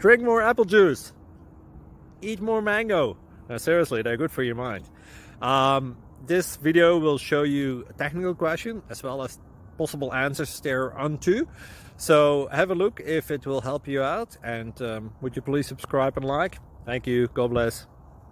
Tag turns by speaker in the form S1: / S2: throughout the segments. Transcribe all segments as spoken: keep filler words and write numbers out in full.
S1: Drink more apple juice. Eat more mango. No, seriously, they're good for your mind. Um, this video will show you a technical question as well as possible answers thereunto. So have a look if it will help you out, and um, would you please subscribe and like? Thank you. God bless.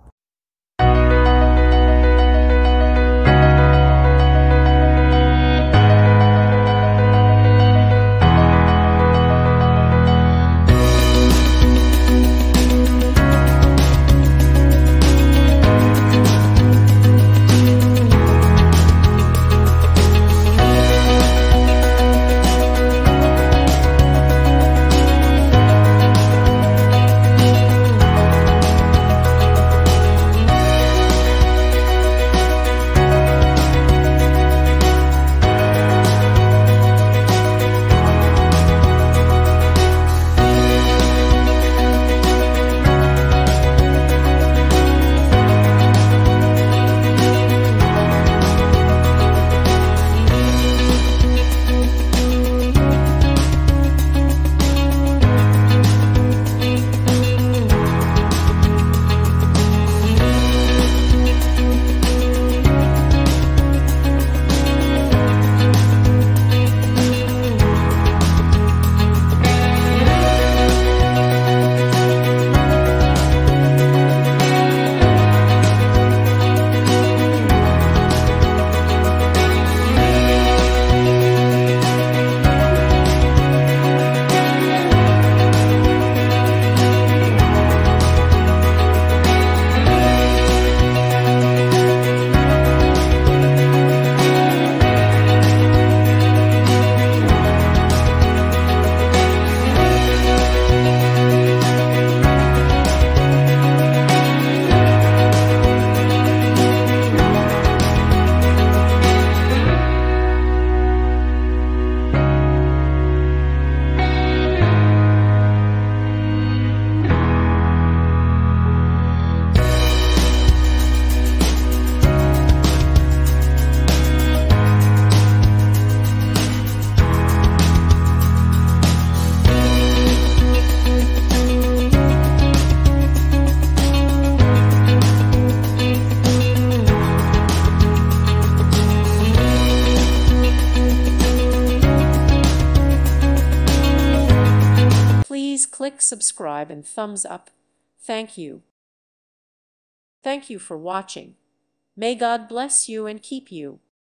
S2: Please click subscribe and thumbs up. Thank you. Thank you for watching. May God bless you and keep you.